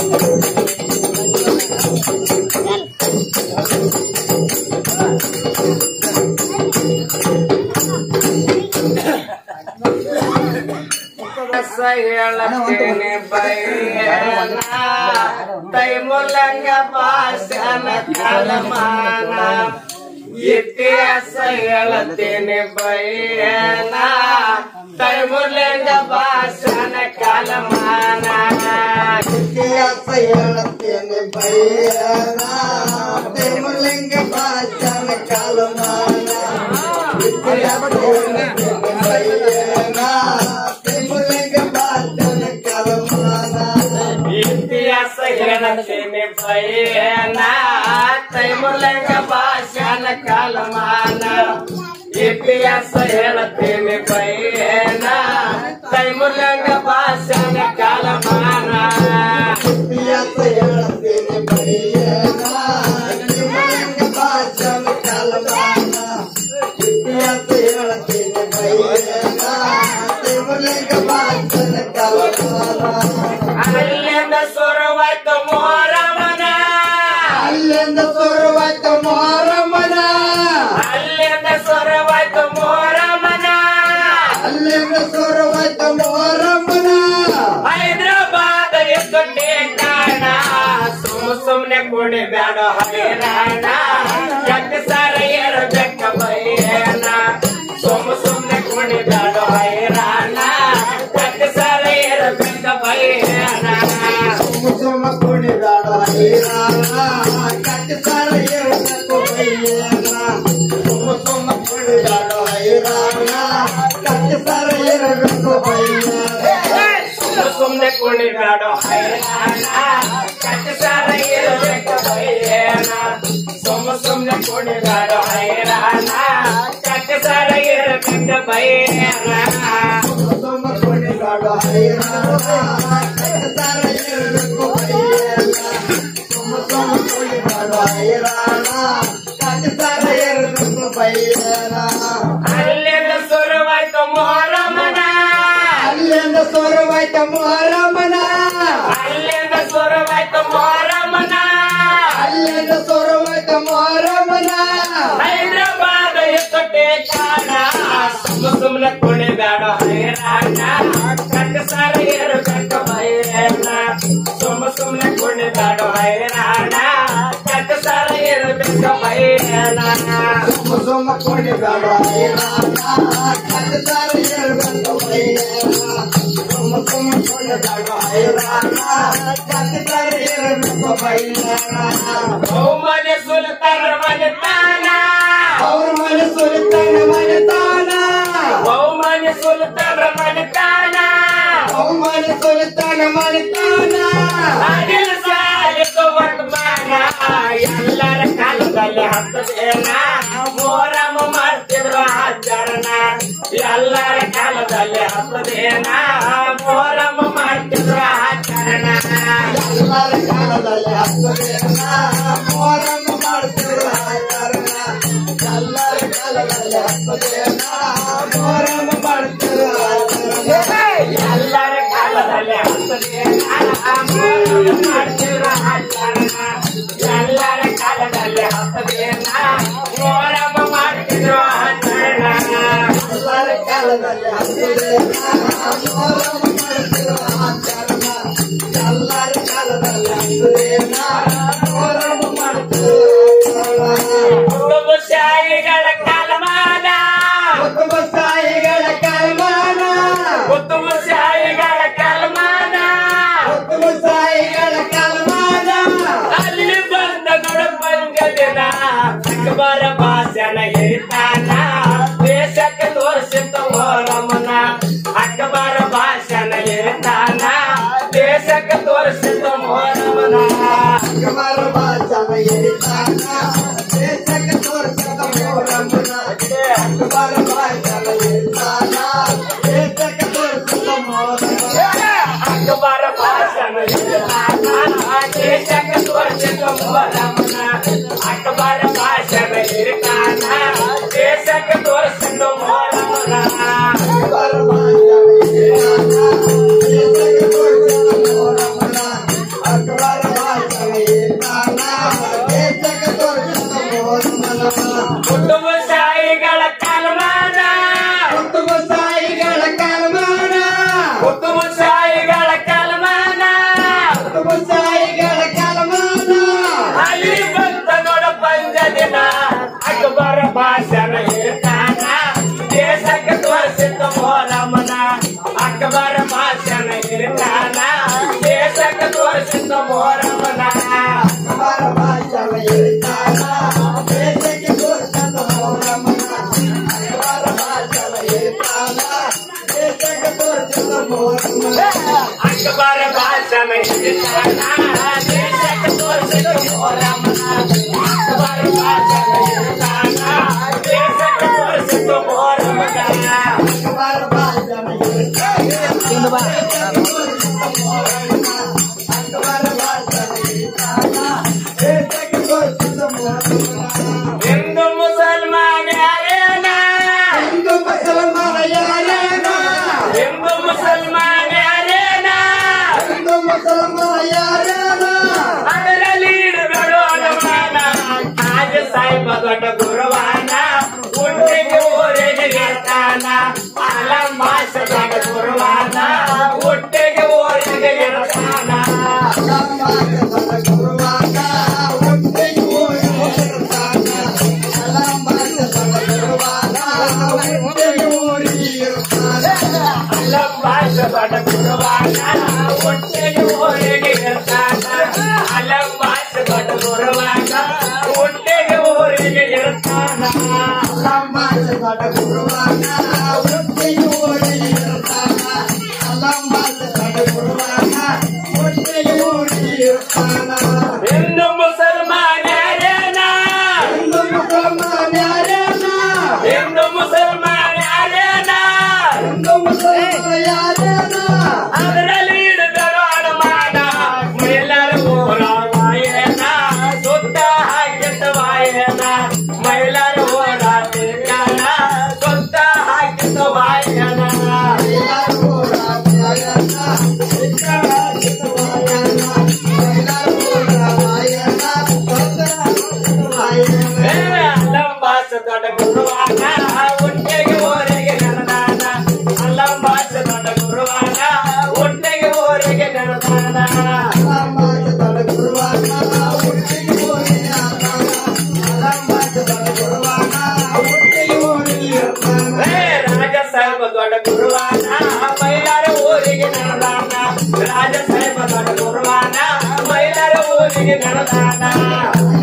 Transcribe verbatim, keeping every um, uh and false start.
ಹೇಳತ್ತೇನೆ ಬೈಯನ ತೈ ಮೂಲಂಗ ಭಾಷಣ ಕಾಲಮಾನ ಇತಿಹಾಸ ಹೇಳತ್ತೇನೆ ಬೈಯನ ತೈ ಮೂಲಂಗ ಭಾಷಣ ಕಾಲಮಾನ ಇತಿಹಾಸ ಹೇಳತ್ತೇನೆ ಬೈಯನ ತೈ ಮೂಲಂಗ ಭಾಷಣ ಕಾಲಮಾನ ಇತಿಹಾಸ ಹೇಳತ್ತೇನೆ ಬೈಯನ ಇತಿಹಾಸ ಹೇಳತ್ತೇನೆ ಬೈಯನ ತೈ ಮೂಲಂಗ ಭಾಷಣ ಕಾಲಮಾನ ಇತಿಹಾಸ ಹೇಳತ್ತೇನೆ ಬೈಯನ ತೈ ಮೂಲಂಗ ಭಾಷಣ ಕಾಲಮಾನ ಇತಿಹಾಸ ಹೇಳತ್ತೇನೆ ಬೈಯನ ತೈ ಮೂಲಂಗ ಭಾಷಣ ಕಾಲಮಾನ ಇತಿಹಾಸ ಹೇಳತ್ತೇನೆ ಬೈಯನ ತೈ ಮೂಲಂಗ ಭಾಷಣ ಕಾಲಮಾನ ಅಲ್ಲಿಂದ ಸುರುವಾಯ್ತು ಮೊಹರಮನ ಅಲ್ಲಿಂದ ಸುರುವಾಯ್ತು ಮೊಹರಮನ ಅಲ್ಲಿಂದ ಸುರುವಾಯ್ತು ಮೊಹರಮನ ಅಲ್ಲಿಂದ ಸುರುವಾಯ್ತು ಮೊಹರಮನ ಹೈದರಾಬಾದ್ ಎಷ್ಟು ಠೇಕಾಣ ಸುಮ್ ಸುಮ್ನೆ ಕುಡಿ ಬ್ಯಾಡ ಹೈರಾಣ ಎಟ್ಟು ಸಾರ ಏರಬೇಕ ಬೈಯನ ಸುಮ್ ಸುಮ್ನೆ ಕುಡಿ ಬ್ಯಾಡ ಹೈರಾಣ ಎಟ್ಟು ಸಾರ ಏರಬೇಕ ಬೈಯನ ಸುಮ ಕುಣಿದಾಡ ಹೈರಾಣ ಕಟ್ಟಿ ಸಾರ ಏರಬೇಕು ಬೈಯನ ಸುಮ ಸುಮ ಕುಣಿದಾಡ ಹೈರಾಣ ಕಟ್ಟಿ ಸಾರ ಏರಬೇಕು ಬೈಯನ ಸುಮ್ನೆ ಕುಡಿ ಬ್ಯಾಡ ಹೈರಾಣ ಎಟ್ಟು ಸಾರ ಏರಬೇಕ ಬೈಯನ ಸುಮ್ ಸುಮ್ನೆ ಕುಡಿ ಬ್ಯಾಡ ಹೈರಾಣ ಎಟ್ಟು ಸಾರ ಏರಬೇಕ ಬೈಯನ ಸುಮ ಕುಣಿದಾಡ ಹೈರಾಣ ಕಟ್ಟಿ ಸಾರ ಏರಬೇಕು ಬೈಯನ ಸುಮ ಸುಮ ಕುಣಿದಾಡ ಹೈರಾಣ ಕಟ್ಟಿ ಸಾರ ಏರಬೇಕು ಬೈಯನ ಅಲ್ಲಿಂದ ಶುರುವಾಯ್ತು ಮೊಹರಮನ ಅಲ್ಲಿಂದ ಸುರುವಾಯ್ತು ಮೊಹರಮನ ಅಲ್ಲಿಂದ ಶುರುವಾಯ್ತು ಮೊಹರಮನ ಅಲ್ಲಿಂದ ಸುರುವಾಯ್ತು ಮೊಹರಮನ ಹೈದರಾಬಾದ್ ಎಷ್ಟು ಠೇಕಾಣ ಸುಮ್ಮ ಸುಮ್ನೆ ಕುಡಿ ಬ್ಯಾಡ ಹೈರಾಣ ಕಟ್ಟ ಸಾರ ಏರಬೇಕ ಬೈಯನ ಸುಮ್ಮ ಸುಮ್ನೆ ಕುಡಿ ಬ್ಯಾಡ ಹೈರಾಣ ಕಟ್ಟ ಸಾರ ಏರಬೇಕ ಬೈಯನ ಸುಮ್ಮ ಸುಮ್ಮ ಕುಣಿದಾಡ ಹೈರಾಣ ಕಟ್ಟಿ ಸಾರ ಏರಬೇಕು ಬೈಯನ ಸುಮ್ಮ ಸುಮ್ಮ ಕುಣಿದಾಡ ಹೈರಾಣ ಕಟ್ಟಿ ಸಾರ ಏರಬೇಕು ಬೈಯನ ಬಹುಮನೆ ಸುಲ್ತಾನ ಮನೆತಾನ ಅವ್ರ ಮನೆ ಸುಲಿತಾನ ಮನೆತಾನ ಬಹುಮನೆ ಸುಲ್ತಾನ ಮನೆತಾನ ಅವಮಾನ ಸುಲಿತಾನ ಮನೆತಾನ ಅದಿಲ್ ಸಾಲಿಕ ವರ್ತಮಾನ ಎಲ್ಲರ ಕಾಲದಲ್ಲಿ ಹತ್ತದೇನ ಮೊಹರಂ ಮಾಡ್ತಿದ್ರು ಆಚರಣ ಎಲ್ಲರ ಕಾಲದಲ್ಲಿ ಹತ್ತದೇನ ಮೊಹರಂ ಮಾಡ್ತಿದ್ರು ಆಚರಣ ಎಲ್ಲರ ಕಾಲದಲ್ಲಿ ಹತ್ತದೇನ ಮೊಹರಂ ಮಾಡ್ತಿದ್ರು ಆಚರಣ ಎಲ್ಲರ ಕಾಲದಲ್ಲಿ ಹತ್ತದೇನ ಮೊಹರಂ ಮಾಡ್ತಿದ್ರು ಆಚರಣ ಎಲ್ಲರ ಕಾಲದಲ್ಲಿ ಹತ್ತದೇನ ಮೊಹರಂ ಮಾಡ್ತಿದ್ರು ಆಚರಣ ಎಲ್ಲರ ಕಾಲದಲ್ಲಿ ಹತ್ತದೇನ ಮೊಹರಂ ಮಾಡ್ತಿದ್ರು ಆಚರಣ ಎಲ್ಲರ ಕಾಲದಲ್ಲಿ ಹತ್ತದೇನ ಮೊಹರಂ ಮಾಡ್ತಿದ್ರು ಆಚರಣ ಎಲ್ಲರ ಕಾಲದಲ್ಲಿ ಹತ್ತದೇನ ಮೊಹರಂ ಮಾಡ್ತಿದ್ರು ಆಚರಣ ಕುತುಬಶಾಹಿಗಳ ಕಾಲಮಾನ ಕುತುಬಶಾಹಿಗಳ ಕಾಲಮಾನ ಕುತುಬಶಾಹಿಗಳ ಕಾಲಮಾನ ಕುತುಬಶಾಹಿಗಳ ಕಾಲಮಾನ ಅಲ್ಲಿ ಬಂದ ಗುಣಪಂಗ ದಿನ ಅಕ್ಬರ ಭಾಷಣ ಹೇಳ್ತಾನ ದೇಶಕ್ಕೆ ತೋರಿಸಿದ ಮೊಹರಮನ ಅಕ್ಬರ ಭಾಷಣ ಹೇಳ್ತಾನ ದೇಶಕ್ಕೆ ತೋರಿಸಿದ ಮೊಹರಮನ ಅಕ್ಬರ ಭಾಷಣ ಹೇಳ್ತಾನ ದೇಶಕ್ಕೆ ತೋರಿಸಿದ ಮೊಹರಮನ ಅಕ್ಬರ ಭಾಷಣ ಹೇಳ್ತಾನ ದೇಶಕ್ಕೆ ತೋರಿಸಿದ ಮೊಹರಮನ ಅಕ್ಬರ ಭಾಷಣ ಹೇಳ್ತಾನ ದೇಶಕ್ಕೆ ತೋರಿಸಿದ ಮೊಹರಮನ ಅಕ್ಬರ ಭಾಷಣ ಹೇಳ್ತಾನ ದೇಶಕ್ಕೆ ತೋರಿಸಿದ ಮೊಹರಮನ ಅಕ್ಬರ ಭಾಷಣ ಹೇಳ್ತಾನ ದೇಶಕ್ಕೆ ತೋರಿಸಿದ ಮೊಹರಮನ ಅಕ್ಬರ ತಾಯಿಗಳ ಕಲಮಾನ ಅಲ್ಲಿ ಬಂತ ನೋಡ ಪಂಚ ದಿನ ಅಕ್ಬರ ಭಾಷಣ ಇರ್ತಾನ ದೇಶಕ್ಕೆ ತೋರಿಸಿದ ಮೋರಮ್ಮನ ಅಕ್ಬರ ಭಾಷಣ ಇರ್ತಾನ ದೇಶಕ್ಕೆ ತೋರಿಸಿದ ಮೋರಮ್ಮನ ಅಕ್ಬರ ಭಾಷಣ ಇರ್ತಾನ ದೇಶಕ್ಕೆ ತೋರಿಸಿದ ಮೋರಮ್ಮನ ಅಕ್ಬರ ಭಾಷಣ ಇರ್ತಾನ ದೇಶಕ್ಕೆ ತೋರಿಸಿದ ಮೋರಮ್ಮನ ಅಕ್ಬರ ಭಾಷಣ ಇರ್ತಾನ ದೇಶಕ್ಕೆ ತೋರಿಸಿದ ಮೋರಮ್ಮನ ಅಕ್ಬರ ಭಾಷಣ ಇರ್ತಾನ ದೇಶಕ್ಕೆ ತೋರಿಸಿದ ಮೋರಮ್ಮನ ಅಕ್ಬರ ಭಾಷಣ ಇರ್ತಾನ ಹಿಂದೂ ಮುಸಲ್ಮಾನ ಯಾರೇನ ಹಿಂದೂ ಮುಸಲ್ಮಾನ ಯಾರೇನ ಹಿಂದೂ ಮುಸಲ್ಮಾನ ಯಾರೇನ ಹಿಂದೂ ಮುಸಲ್ಮಾನ ಯಾರೇನ ಅದರಲ್ಲಿ ಇಡಬೇಡು ಅನುಮಾನ ತಾಜ ಸಾಹಿಬ ದೊಡ್ಡ ಗುರುವಾನ ಹುಟ್ಟಿಗೆ ಊರಿಗೆ ಇರ್ತಾನ ಅಲಂ ಭಾಷ ದೊಡ್ಡ ಗುರುವಾನ ಹುಟ್ಟಿಗೆ ಊರಿಗೆ ಇರ್ತಾನ ಅಲಂ ಭಾಷ ದೊಡ್ಡ ಗುರುವಾನ ಹುಟ್ಟಿಗೆ ಊರಿಗೆ ಇರ್ತಾನ ಅಲಂ ಭಾಷ ದೊಡ್ಡ ಗುರುವಾನ ಹುಟ್ಟಿಗೆ ಊರಿಗೆ ಇರ್ತಾನ ಹಿಂದೂ ಮುಸಲ್ಮಾನ ಯಾರೇನ ಹಿಂದೂ ಮುಸಲ್ಮಾನ ಯಾರೇನ ಹಿಂದೂ ಮುಸಲ್ಮಾನ ಯಾರೇನ ಹಿಂದೂ ಮುಸಲ್ಮಾನ ಯಾರೇನ ಅದರಲ್ಲಿ ಇಡಬೇಡು ಅನುಮಾನ ಮೈಲಾರ ಊರ ವಾಯನ ಸುತ್ತ ಹಾಕಿದ ವಾಯನ ಮೈಲಾರ ಊರ ತಿರ್ಗಾನ ಸುತ್ತ ಹಾಕಿದ ವಾಯನ ಅಲ್ಲಂಬಾಸ ದೊಡ್ಡ ಗುರುವಾನ ಹುಟ್ಟಿಗೆ ಊರಿಗೆ ನಡೆದಾನ ಅಲ್ಲಂಬಾಸ ದೊಡ್ಡ ಗುರುವಾನ ಹುಟ್ಟಿಗೆ ಊರಿಗೆ ನಡೆದಾನ ರಾಜ ಸಾಹೇಬ ದೊಡ್ಡ ಗುರುವಾನ ಮೈಲಾರ ಊರಿಗೆ ನಡೆದಾನ ರಾಜ ಸಾಹೇಬ ದೊಡ್ಡ ಗುರುವಾನ ಮೈಲಾರ ಊರಿಗೆ ನಡೆದಾನ